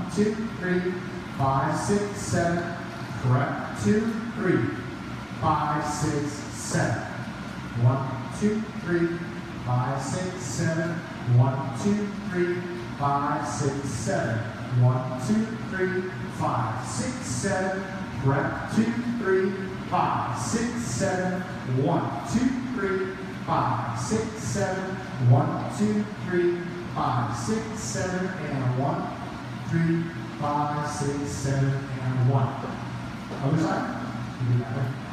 2, 3, 5, 6, 7. Correct. 2, 3, 5, 6, 7. 1, 2, 3, 5, 6, 7. 1, 2, 3, 5, 6, 7. 1, 2, 3, 5, 6, 7. Correct. 2, 3, 5, 6, 7. 1, 2, 3, 5, 6, 7. 1, 2, 3, 5, 6, 7, and 1, 3, 5, 6, 7, and 1. Other side.